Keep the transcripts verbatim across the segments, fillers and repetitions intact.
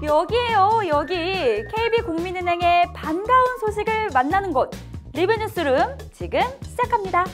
여기에요, 여기. 케이비국민은행의 반가운 소식을 만나는 곳. 리뷰뉴스룸 지금 시작합니다.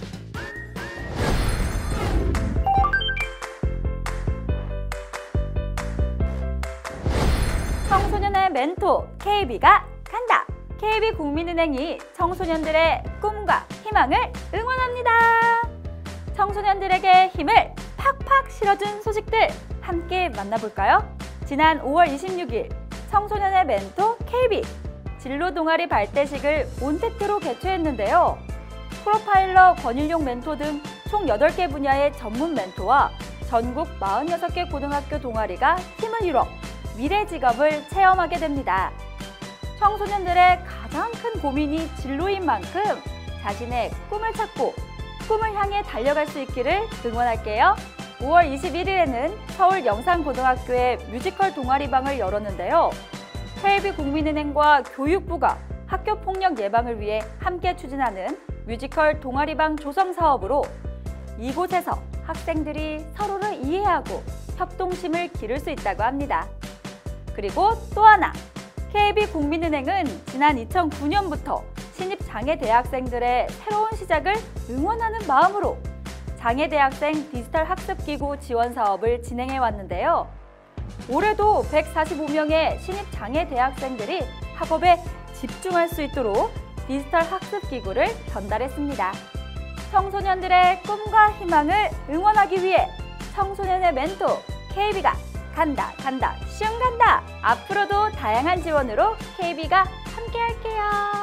청소년의 멘토 케이비가 간다. 케이비국민은행이 청소년들의 꿈과 희망을 응원합니다. 청소년들에게 힘을 팍팍 실어준 소식들 함께 만나볼까요? 지난 오월 이십육일 청소년의 멘토 케이비 진로 동아리 발대식을 온택트로 개최했는데요. 프로파일러, 권일용 멘토 등 총 여덟 개 분야의 전문 멘토와 전국 사십육 개 고등학교 동아리가 팀을 이뤄 미래 직업을 체험하게 됩니다. 청소년들의 가장 큰 고민이 진로인 만큼 자신의 꿈을 찾고 꿈을 향해 달려갈 수 있기를 응원할게요. 오월 이십일일에는 서울 영산고등학교에 뮤지컬 동아리방을 열었는데요. 케이비국민은행과 교육부가 학교폭력 예방을 위해 함께 추진하는 뮤지컬 동아리방 조성 사업으로 이곳에서 학생들이 서로를 이해하고 협동심을 기를 수 있다고 합니다. 그리고 또 하나, 케이비국민은행은 지난 이천구년부터 신입장애대학생들의 새로운 시작을 응원하는 마음으로 장애대학생 디지털 학습기구 지원 사업을 진행해 왔는데요. 올해도 백사십오 명의 신입장애대학생들이 학업에 집중할 수 있도록 디지털 학습기구를 전달했습니다. 청소년들의 꿈과 희망을 응원하기 위해 청소년의 멘토 케이비가 간다 간다 슝 간다. 앞으로도 다양한 지원으로 케이비가 함께 할게요.